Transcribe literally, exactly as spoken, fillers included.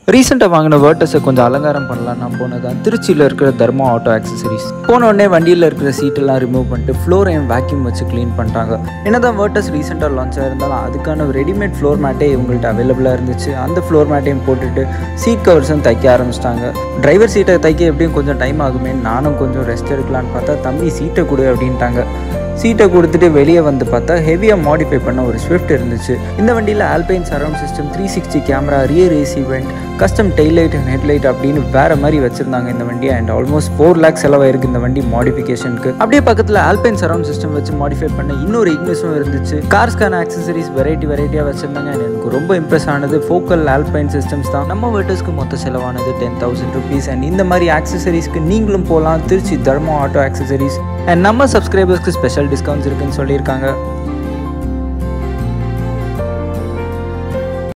ரீசெண்டாக வாங்கின வேர்ட்டஸை கொஞ்சம் அலங்காரம் பண்ணலாம் நான் போனதான் திருச்சியில் இருக்கிற தர்மா ஆட்டோ ஆக்சசரிஸ். போன உடனே வண்டியில் இருக்கிற சீட்டெல்லாம் ரிமூவ் பண்ணிட்டு ஃப்ளோரையும் வேக்யூம் வச்சு க்ளீன் பண்ணிட்டாங்க. என்னதான் வேர்ட்டஸ் ரீசெண்டாக லான்ச் ஆயிருந்தாலும் அதுக்கான ரெடிமேட் ஃப்ளோர் மேட்டே இவங்கள்ட்ட அவைலபிளாக இருந்துச்சு. அந்த ஃப்ளோர் மேட்டையும் போட்டுட்டு சீட் கவர்ஸும் தைக்க ஆரம்பிச்சிட்டாங்க. டிரைவர் சீட்டை தைக்க எப்படியும் கொஞ்சம் டைம் ஆகுமே, நானும் கொஞ்சம் ரெஸ்ட் எடுக்கலான்னு பார்த்தா தம்பி சீட்டை கொடு அப்படின்ட்டாங்க. சீட்டை கொடுத்துட்டு வெளியே வந்து பார்த்தா ஹெவியாக மாடிஃபை பண்ண ஒரு ஸ்விஃப்ட் இருந்துச்சு. இந்த வண்டியில் Alpine surround system, three sixty camera, rear AC vent, custom tail light and headlight அப்படின்னு வேறு மாதிரி வச்சுருந்தாங்க இந்த வண்டியை. அண்ட் ஆல்மோஸ்ட் ஃபோர் லேக்ஸ் செலவாயிருக்கு இந்த வண்டி மாடிஃபிகேஷனுக்கு. அப்படியே பக்கத்தில் ஆல்பைன் சரவுண்ட் சிஸ்டம் வச்சு மாடிஃபை பண்ண இன்னொரு இக்னிஸும் இருந்துச்சு. கார்ஸ்க்கான ஆக்சசரிஸ் வெரைட்டி வெரைட்டியாக வச்சுருந்தாங்க. அண்ட் எனக்கு ரொம்ப இம்ப்ரெஸ் ஆனது ஃபோக்கல் ஆல்பைன் சிஸ்டம்ஸ் தான். நம்ம வேர்ட்டஸ்க்கு மொத்த செலவானது டென் தௌசண்ட் ருபீஸ். அண்ட் இந்த மாதிரி ஆக்சசரிஸ்க்கு நீங்களும் போகலாம் Trichy Dharma auto accessories. And நம்ம சப்ஸ்கிரைபர்ஸ்க்கு ஸ்பெஷல் டிஸ்கவுண்ட்ஸ் இருக்குன்னு சொல்லியிருக்காங்க.